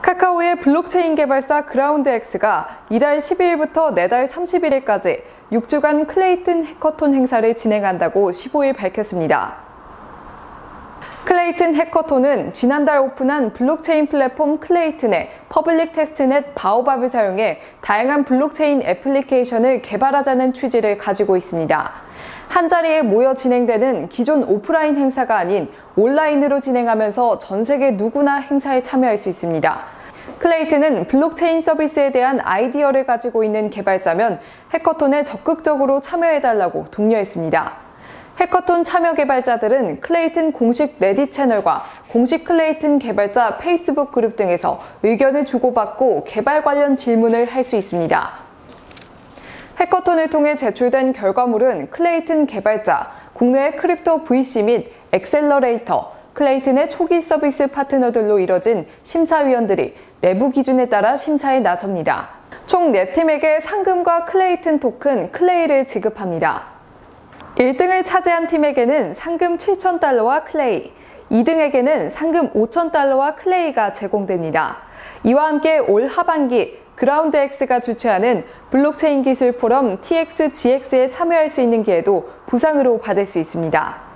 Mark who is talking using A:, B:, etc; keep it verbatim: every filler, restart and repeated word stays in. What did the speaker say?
A: 카카오의 블록체인 개발사 그라운드엑스가 이달 십이일부터 내달 삼십일일까지 육 주간 클레이튼 해커톤 행사를 진행한다고 십오일 밝혔습니다. 클레이튼 해커톤은 지난달 오픈한 블록체인 플랫폼 클레이튼의 퍼블릭 테스트넷 바오밥을 사용해 다양한 블록체인 애플리케이션을 개발하자는 취지를 가지고 있습니다. 한자리에 모여 진행되는 기존 오프라인 행사가 아닌 온라인으로 진행하면서 전 세계 누구나 행사에 참여할 수 있습니다. 클레이튼은 블록체인 서비스에 대한 아이디어를 가지고 있는 개발자면 해커톤에 적극적으로 참여해달라고 독려했습니다. 해커톤 참여 개발자들은 클레이튼 공식 레딧 채널과 공식 클레이튼 개발자 페이스북 그룹 등에서 의견을 주고받고 개발 관련 질문을 할 수 있습니다. 해커톤을 통해 제출된 결과물은 클레이튼 개발자, 국내의 크립토 브이씨 및 엑셀러레이터, 클레이튼의 초기 서비스 파트너들로 이뤄진 심사위원들이 내부 기준에 따라 심사에 나섭니다. 총 네 팀에게 상금과 클레이튼 토큰 클레이를 지급합니다. 일 등을 차지한 팀에게는 상금 칠천 달러와 클레이, 이 등에게는 상금 오천 달러와 클레이가 제공됩니다. 이와 함께 올 하반기 그라운드엑스가 주최하는 블록체인 기술 포럼 티엑스지엑스에 참여할 수 있는 기회도 부상으로 받을 수 있습니다.